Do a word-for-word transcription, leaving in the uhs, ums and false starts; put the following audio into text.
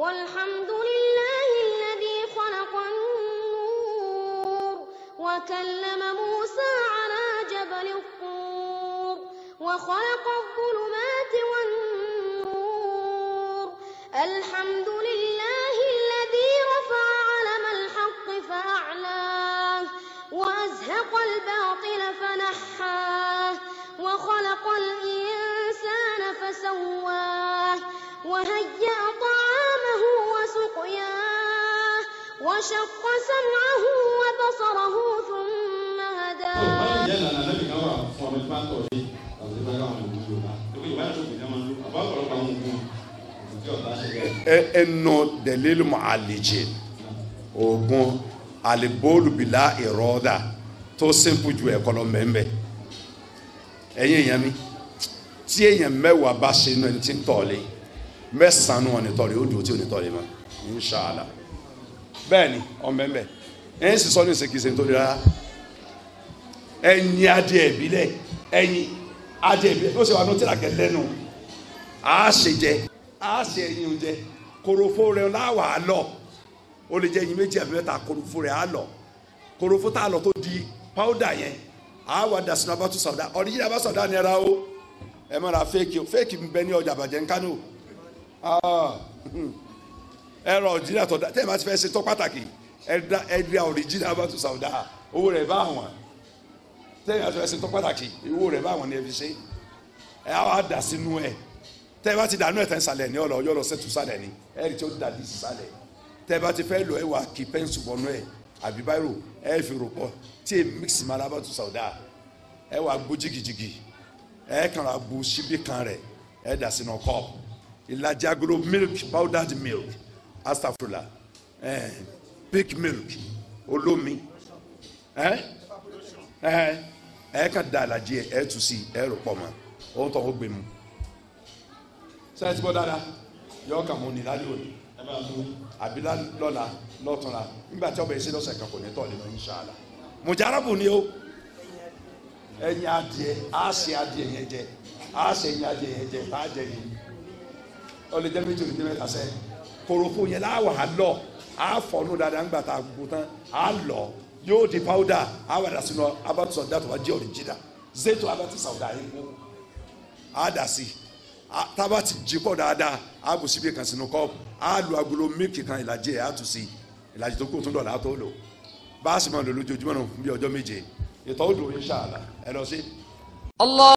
والحمد لله الذي خلق النور وكلم موسى على جبل الطور وخلق الظلمات والنور. الحمد لله الذي رفع علم الحق فأعلاه وأزهق الباطل فنحاه وخلق الإنسان فسواه وهيأ طعامه وسقياه وشق سمعه وبصره ثم هداه. ẹnu dẹ̀lílù mọ̀àlìjì oògùn àlìbóòlù bìlà ìrọ́dà tó simple ju ẹ̀kọ́ lọ mẹ́mbẹ́. ẹ̀yin èèyàn mi tí èèyàn mẹ́wàá bá ṣe inú ẹni tí ń tọ̀lé mẹ́sàn-án wọn ni tọ̀lé ó dùn tí ò ní tọ̀lé mọ́ inṣàlá. bẹ́ẹ̀ ni ọmọ ẹ̀mbẹ́ ẹ̀yin sì sọ ní ìsèkìsè nítorí rárá ẹ̀yin adìẹ ìbílẹ̀ ẹ̀yin adìẹ ìbílẹ̀ ó ṣe wà ní tíra kẹlẹ́nu àá ṣe jẹ àá ṣe ẹ̀yin oúnjẹ korofo rẹ̀ láwà á lọ ó lè jẹ́ ẹ̀yin méjì àbí mẹ́ta korofo rẹ̀ á lọ korofo tá a lọ tó di pàwùdà yẹn àá wà dà sínú abátú sọ̀dá ọ̀rìjìnà abá sọ̀dá ni ẹ ra o ẹ má ra fẹ́ẹ̀kì o fẹ́ẹ̀kì ń bẹ ní ọjà àbàjẹ́ nkánú ẹ rọ ọ̀rìjìnà tó dá tẹ́ ẹ má ti fẹ́ ṣe tó pàtàkì ẹ ra ọ̀rìjìnà abátú sọ̀dá owó rẹ̀ bá wọn tẹ́ ẹ má ti fẹ́ ṣe tó pàtàkì owó rẹ̀ bá wọn ni ẹ fi ṣe ẹ á wà dà sínú ẹ tẹ́ ẹ bá ti dànù ẹ̀ tẹ́ ń salẹ̀ ní ọ̀lọ́ yọ̀lọ́ sẹ́tù salẹ̀ ní ẹ rí tí ó dà dì sí salẹ̀ tẹ́ ẹ bá ti fẹ́ lọ ẹ wà kí pẹ́ńsù bọ̀nú ẹ àbí báyìí ẹ fi rò pọ̀ tí ẹ mix ma alábàtú sàwùdà ẹ wà gbó jìgìjìgì ẹ kàn ra bu síbí kan rẹ ẹ dà sínú cup ìlàjì agolo milk powdered milk astafurla ẹ pig milk olómi ẹ ẹ ẹ kàn da ìlàjì ẹ tù sí ẹ rò pọ̀ mọ́ ohun tó ń gbé mu sẹ́yìn tí bọ́ dáadáa yọ kàn mọ́ ní lálẹ́ òní àbí lọ́la lọ́túnla nígbà tí ọbẹ̀ yìí ṣe lọ́sẹ̀ kan kò ní tọ́ nínú inṣàlá mùjáràbù ni ó ẹ̀yin adìẹ á ṣe adìẹ yẹn jẹ á ṣe ẹ̀yin adìẹ yẹn jẹ tá a jẹ yìí ọlẹ́ jẹ́ méjì olùdíje mẹ́ta sẹ́ korofo yẹn láwà á lọ á fọnú dáadáa ńgbà tá a gbó tán á lọ yóò di pàwùdà á wà dà sínú abatisọ̀dá tó wá jẹ́ ọ̀rìjìnà zétò abatisọ̀dá yẹn kó á dà sí tába ti jí pọ̀ dáadáa á bù síbi kan sínú kọ́ọ̀pù á lu agolo mílìkì kan ìlàjì ẹ̀ á tù sí ìlàjì tó kù tún dọ̀là á tó lò bá a sì máa lò lójoojúmọ́ náà bí ọjọ́ méje ìtọ́ ó dùn inṣàlá ẹ lọ sí.